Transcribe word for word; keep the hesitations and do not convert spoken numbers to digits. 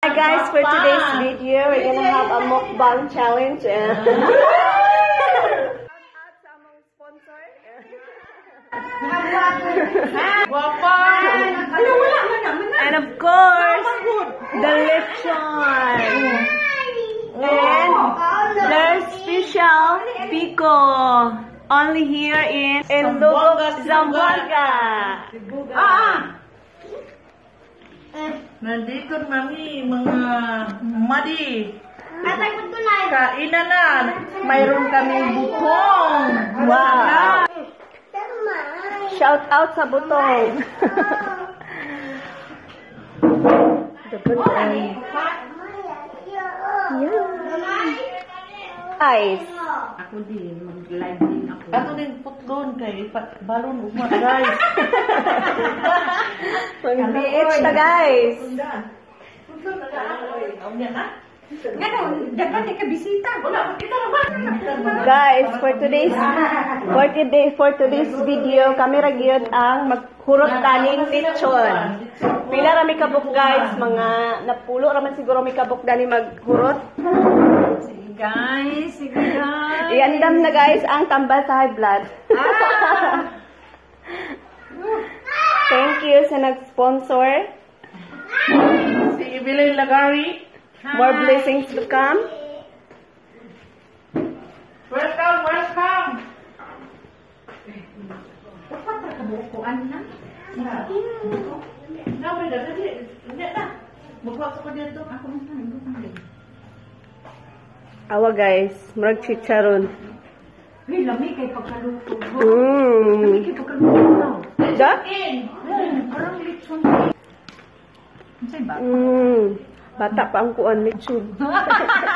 Hi guys, for today's video, we're gonna have a mukbang challenge. And of course, the lechon. And there's special pico. Only here in Ilocos, Zamboanga. Ah! Nandito mami, mga madi. Kainan na. Mayroon kaming butong. Wow! Shout out sa butong. Ice. Ako din, mag-live din ako. Ato din putlon kay balon ugma guys. Mag-beach na guys. Putlon na lang. Awnya na. Ngayon, dapat ka bisita. Wala, kita naman. Guys, for today's for today for today's video, kami ra gyud ang maghurot kaning lechon. Pila ra mi kabuk guys, mga napulo ra man siguro mi kabuk dani maghurot. Sige guys, sige guys. Iandam na guys ang tambal sa high blood. Thank you sa nag-sponsor. Si Evelyn Lagari. More blessings to come. Welcome, welcome. Dapat ra kabukuan na. Nabi na dali. Hindi na. Magwak ko dito. Ako man tayo, ako man. Awa guys, murag chicharon. Hey, lami kay pagkaluto. Mmm. Lami kay pagkaluto. Da? Hmm, parang lechon. Ano ba? Mmm. Bata pa ang kuan lechon.